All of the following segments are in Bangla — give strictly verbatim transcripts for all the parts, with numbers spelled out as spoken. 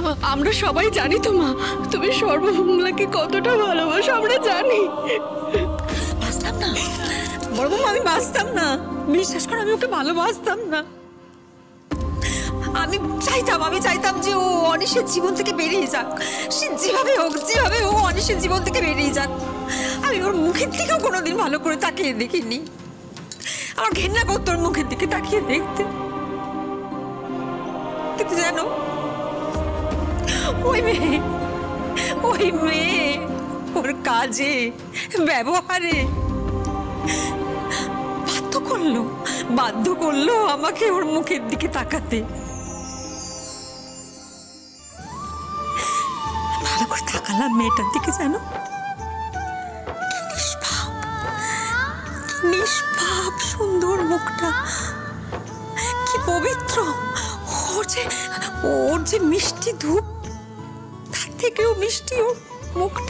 আমরা সবাই জানি তো মা, তুমি সর্বমঙ্গলাকে কতটা ভালোবাসো, আমরা জানি। বাঁচতাম না বড় বৌমা, আমি বাঁচতাম না, বিশ্বাস কর আমি ওকে ভালোবাসতাম না। আমি চাইতাম আমি চাইতাম যে ও অনিশের জীবন থেকে বেরিয়ে যাক, সে যেভাবে হোক যেভাবে ও অনিশের জীবন থেকে বেরিয়ে যাক। আমি ওর মুখের দিকেও কোনোদিন ভালো করে তাকিয়ে দেখিনি, আমার ঘেন্না করতো ওর মুখের দিকে তাকিয়ে দেখতে। কিন্তু জানো ওই মেয়ে ওই মেয়ে ওর কাজে ব্যবহারে বাধ্য করলো বাধ্য করলো আমাকে ওর মুখের দিকে তাকাতে। ভালো করে তাকালাম মেয়েটার দিকে, জানো নিষ্পাপ নিষ্পাপ সুন্দর মুখটা, কি পবিত্র। ওর যে ওর যে মিষ্টি ধূপ, তার থেকেও মিষ্টি ওর মুখটা।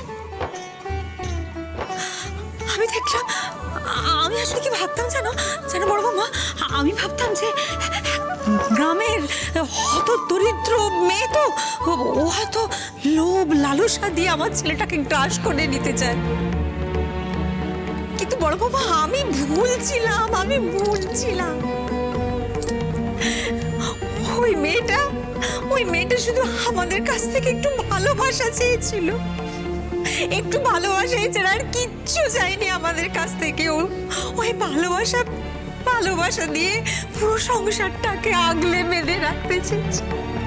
আমি দেখলাম, আমি আসলে কি ভাবতাম জানো জানো বড় বৌমা, আমি ভাবতাম যে গ্রামের হত দরিদ্র মেয়ে তো, ও হয়তো লোভ লালসা দিয়ে আমার ছেলেটাকে গ্রাস করে নিতে চায়। কিন্তু বড় বৌমা আমি ভুল ছিলাম, আমি ভুল ছিলাম। ওই মেয়েটা ওই মেয়েটা শুধু আমাদের কাছ থেকে একটু ভালোবাসা চেয়েছিল, একটু ভালোবাসা এছাড়া আর কিচ্ছু চাইনি আমাদের কাছ থেকে। ও ওই ভালোবাসা ভালোবাসা দিয়ে পুরো সংসারটাকে আগলে বেঁধে রাখতে চেয়েছে।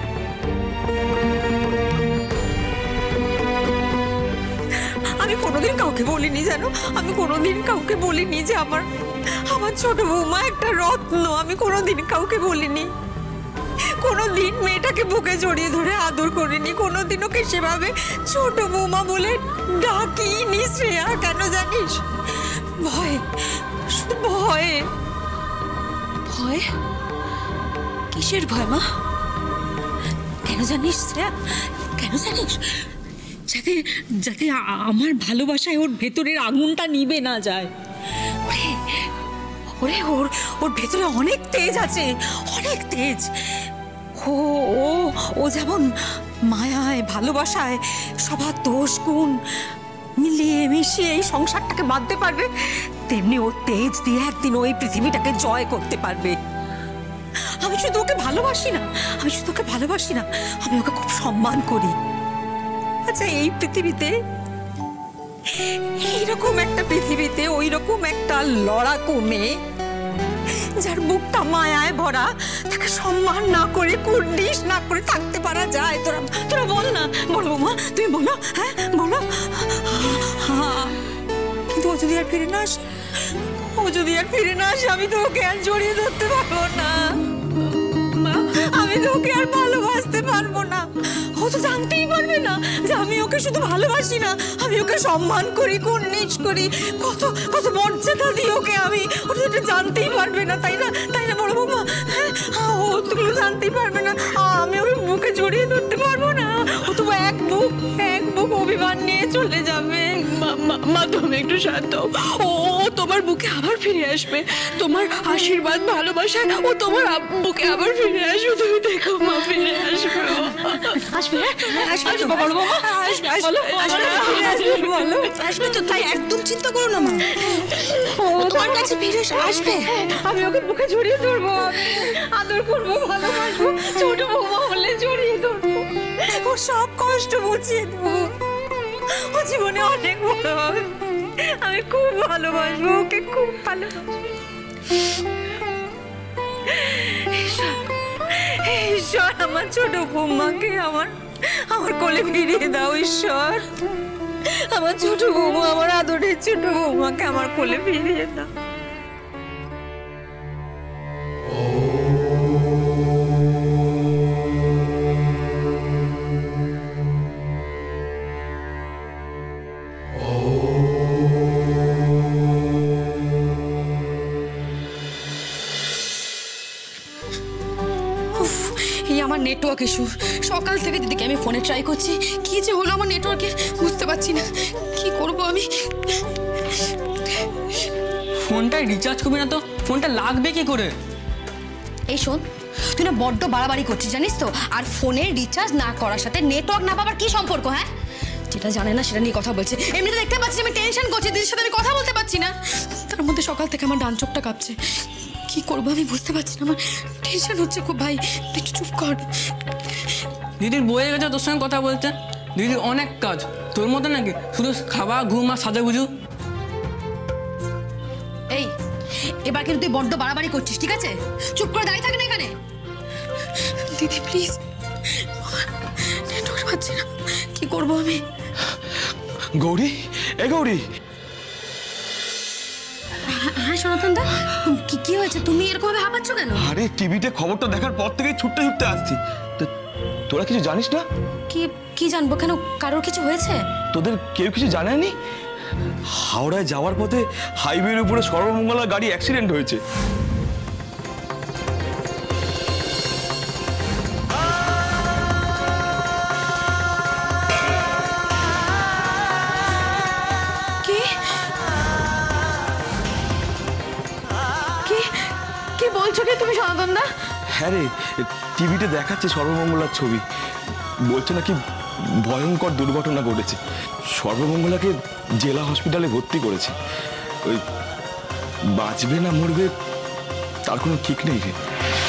আমি কোনোদিন কাউকে বলিনি জানো, আমি কোনোদিন কাউকে বলিনি যে আমার আমার ছোট বৌমা একটা রত্ন, আমি কোনোদিন কাউকে বলিনি। কোনোদিন মেয়েটাকে বুকে জড়িয়ে ধরে আদর করিনি, কোনোদিন ওকে সেভাবে ছোট বৌমা বলে ডাকিনি শ্রেয়া। কেন জানিস? ভয়, শুধু ভয়। ভয়? কিসের ভয় মা? কেন জানিস শ্রেয়া, কেন জানিস? যাতে যাতে আমার ভালোবাসায় ওর ভেতরের আগুনটা নিভে না যায়। ওরে ওরে ওর ওর ভেতরে অনেক তেজ আছে, অনেক তেজ। ও ও ও যেমন মায়ায় ভালোবাসায় সবার দোষ গুণ মিলিয়ে মিশিয়ে এই সংসারটাকে বাঁধতে পারবে, তেমনি ও তেজ দিয়ে একদিন ওই পৃথিবীটাকে জয় করতে পারবে। আমি শুধু ওকে ভালোবাসি না, আমি শুধু ওকে ভালোবাসি না, আমি ওকে খুব সম্মান করি। আচ্ছা এই পৃথিবীতে, এইরকম একটা পৃথিবীতে ওই রকম একটা লড়াকু মেয়ে যার বুকটা মায়ায় ভরা, তাকে সম্মান না করে কুর্নিশ না করে থাকতে পারা যায়? তোরা তোরা বল না বড় বৌমা, তুমি বলো, হ্যাঁ বলো। কিন্তু ও যদি আর ফিরে না আসে, ও যদি আর ফিরে না আসে, আমি তো ওকে আর জড়িয়ে ধরতে পারবো না, আমি তো ওকে আর ভালোবাসতে পারবো না। ও তো জানতেই পারবে না যে আমি ওকে শুধু ভালোবাসি না, আমি ওকে সম্মান করি, কুর্নিশ করি, কত কত মর্যাদা দিই ওকে আমি। ও তো জানতেই পারবে না, তাই না তাই না বড় বৌমা? হ্যাঁ, ও তো জানতেই পারবে না, আমি ওর বুকে জড়িয়ে ধরতে পারবো না। ও তো এক বুক এক বুক অভিমান নিয়ে চলে যাবে। মা তুমি একটু শান্ত হও, ও তোমার বুকে আবার ফিরে আসবে, তোমার আশীর্বাদ ভালোবাসায় ও তোমার বুকে আবার ফিরে আসবে। তুমি দেখো মা, ফিরে আসবে, আসবে আসবে বড় বৌমা, আসবে আসবে বলো, আসবে তো। তাই একদম চিন্তা করো না মা, ও তোমার কাছে ফিরে আসবে। আমি ওকে বুকে জড়িয়ে ধরবো, আদর করবো, ভালোবাসবো, ছোট বৌমা হলে জড়িয়ে ধরবো, ওর সব কষ্ট বুঝিয়ে দেবো। ও জীবনে অনেক বড় হবে, আমি খুব ভালোবাসবো ওকে, খুব ভালোবাসবো। ঈশ্বর আমার ছোট বৌমাকে আমার আমার কোলে ফিরিয়ে দাও ঈশ্বর, আমার ছোট বৌমা, আমার আদরের ছোট বৌমাকে আমার কোলে ফিরিয়ে দাও। আমার নেটওয়ার্ক ইস্যু, সকাল থেকে দিদিকে আমি ফোনে ট্রাই করছি, কি যে হলো আমার নেটওয়ার্কের বুঝতে পারছি না, কি করব আমি। ফোনটা রিচার্জ করবি না তো ফোনটা লাগবে কি করে? এই শোন, তুই না বড্ড বাড়াবাড়ি করছিস জানিস তো। আর ফোনের রিচার্জ না করার সাথে নেটওয়ার্ক না পাবার কি সম্পর্ক? হ্যাঁ, যেটা জানে না সেটা নিয়ে কথা বলছে। এমনিতে দেখতে পাচ্ছি আমি টেনশন করছি, দিদির সাথে আমি কথা বলতে পারছি না। তার মধ্যে সকাল থেকে আমার ডান চোখটা কাঁপছে, কি করবো আমি বুঝতে পারছি না। আমার টেনশন হচ্ছে খুব। ভাই তুই একটু চুপ কর। দিদির বয়ে গেছে তোর সঙ্গে কথা বলতে। দিদির অনেক কাজ, তোর মতো নাকি শুধু খাওয়া ঘুম আর সাজা গুজু। এই এবার কিন্তু তুই বড্ড বাড়াবাড়ি করছিস, ঠিক আছে? চুপ করে দাঁড়িয়ে থাক না এখানে। দিদি প্লিজ, নেটওয়ার্ক পাচ্ছি না, কি করবো আমি? গৌরী, এ গৌরী। হ্যাঁ সনাতন দা, কি কি হয়েছে? তুমি এরকম ভাবে হাঁপাচ্ছ কেন? আরে টিভিতে খবরটা দেখার পর থেকেই ছুটতে ছুটতে আসছি। তোরা কিছু জানিস না? কি কি জানবো? কেন, কারোর কিছু হয়েছে? তোদের কেউ কিছু জানায়নি? হাওড়ায় যাওয়ার পথে হাইওয়ের উপরে সর্বমঙ্গলা গাড়ি অ্যাক্সিডেন্ট হয়েছে। কি কি কি বলছো কি তুমি সনাতন দা? হ্যাঁ রে, টিভিতে দেখাচ্ছে সর্বমঙ্গলার ছবি। বলছে নাকি ভয়ঙ্কর দুর্ঘটনা ঘটেছে। সর্বমঙ্গলাকে জেলা হসপিটালে ভর্তি করেছে। ওই বাঁচবে না মরবে তার কোনো ঠিক নেই রে।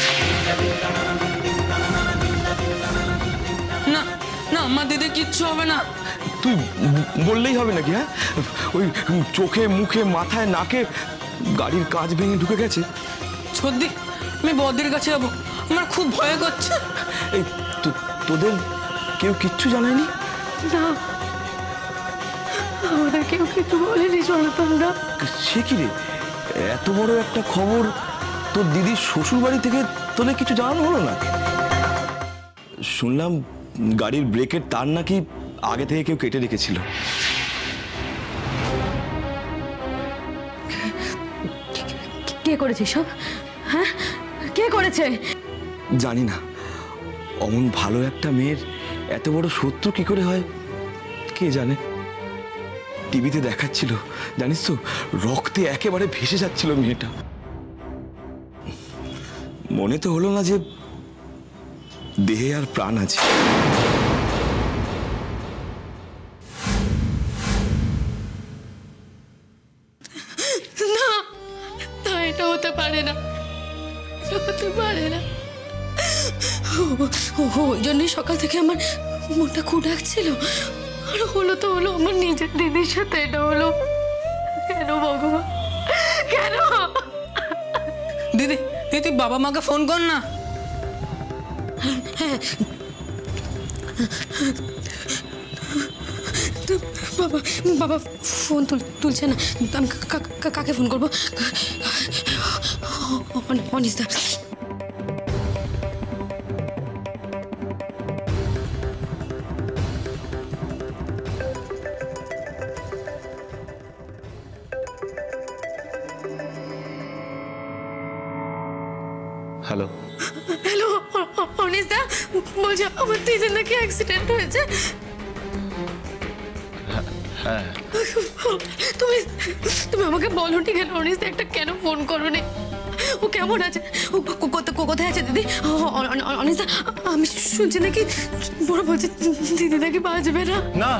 না না, আমার দিদির কিচ্ছু হবে না। তুই বললেই হবে নাকি? হ্যাঁ, ওই চোখে মুখে মাথায় নাকে গাড়ির কাঁচ ভেঙে ঢুকে গেছে। সত্যি আমি বদির কাছে যাবো, আমার খুব ভয় করছে। এই তোদের কেউ কিচ্ছু জানায়নি? না, আমাদের কেউ কিছু বলেনি সনাতন দা। সে কি রে, এত বড় একটা খবর তোর দিদির শ্বশুর বাড়ি থেকে তোদের কিছু জানানো হলো না? শুনলাম গাড়ির ব্রেকের তার নাকি আগে থেকে কেউ কেটে রেখেছিল। কে করেছে সব? হ্যাঁ, কে করেছে? জানি না, অমন ভালো একটা মেয়ের এত বড় শত্রু কি করে হয় কে জানে। টিভিতে দেখাচ্ছিল জানিস তো, রক্তে একেবারে ভেসে যাচ্ছিল মেয়েটা। মনে তো হলো না যে দেহে আর প্রাণ আছে। না না, এটা হতে পারে না, এটা হতে পারে না। ওই জন্যই সকাল থেকে আমার মনটা খুব ডাকছিল। আর হলো তো হলো, আমার নিজের দিদির সাথে এটা হলো। কেন ভগবান, কেন? দিদি দিদি বাবা মাকে ফোন কর না। বাবা বাবা ফোন তুল তুলছে না। আমি কাকে ফোন করবো? অনিস দা। হ্যালো হ্যালো অনিস দা, বলছি আমার দিদির নাকি অ্যাক্সিডেন্ট হয়েছে। হ্যাঁ, তুমি তুমি আমাকে বলো ঠিক আছে অনিস দা একটা কেন ফোন করোনি? ও কেমন আছে? ও কোথায় আছে দিদি? অনিস দা, আমি শুনছি নাকি বড় বলছে দিদি নাকি বাঁচবে না। না,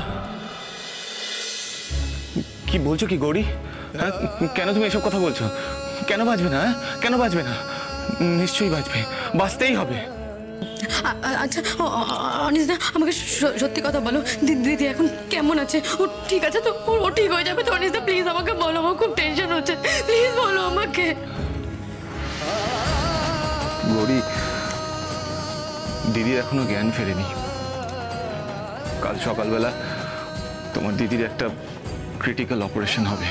কি বলছো কি গৌরী? হ্যাঁ, কেন তুমি এসব কথা বলছো? কেন বাঁচবে না? কেন বাঁচবে না? নিশ্চয়ই বাঁচবে, বাঁচতেই হবে। আচ্ছা অনিস দা, আমাকে সত্যি কথা বলো, দিদি এখন কেমন আছে? ও ঠিক আছে তো? ও ঠিক হয়ে যাবে তো? অনিস দা প্লিজ আমাকে বলো, আমার খুব টেনশন হচ্ছে, প্লিজ বলো আমাকে। গৌরী, দিদির এখনো জ্ঞান ফেরেনি। কাল সকালবেলা তোমার দিদির একটা ক্রিটিক্যাল অপারেশন হবে,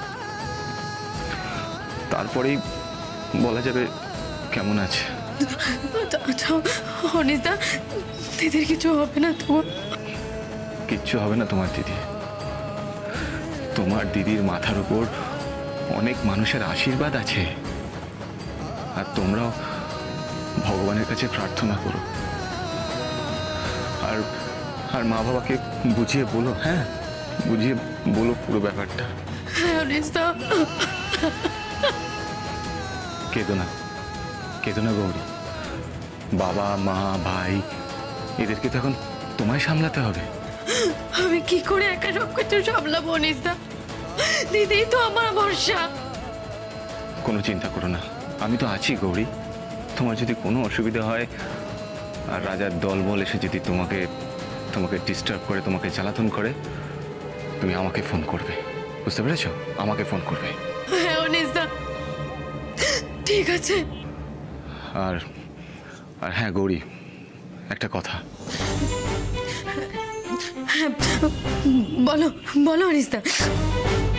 তারপরেই বলা যাবে কেমন আছে। আচ্ছা অনিস দা, দিদির কিছু হবে না তো? কিচ্ছু হবে না তোমার দিদি। তোমার দিদির মাথার উপর অনেক মানুষের আশীর্বাদ আছে, আর তোমরাও ভগবানের কাছে প্রার্থনা করো। আর আর মা বাবাকে বুঝিয়ে বলো, হ্যাঁ বুঝিয়ে বলো পুরো ব্যাপারটা। হ্যাঁ অনিস দা। কেঁদো না, কেঁদো না গৌরী, বাবা মা ভাই এদেরকে তো এখন তোমায় সামলাতে হবে। আমি কি করে একা সব কিছু সামলাবো অনিসদা? দিদি তো আমার ভরসা। কোনো চিন্তা করো না, আমি তো আছি গৌরী। তোমার যদি কোনো অসুবিধা হয় আর রাজার দলবল এসে যদি তোমাকে তোমাকে ডিস্টার্ব করে, তোমাকে জ্বালাতন করে, তুমি আমাকে ফোন করবে, বুঝতে পেরেছো? আমাকে ফোন করবে। হ্যাঁ অনিসদা, ঠিক আছে। আর আর হ্যাঁ গৌরী, একটা কথা। হ্যাঁ বলো বলো অনিসদা।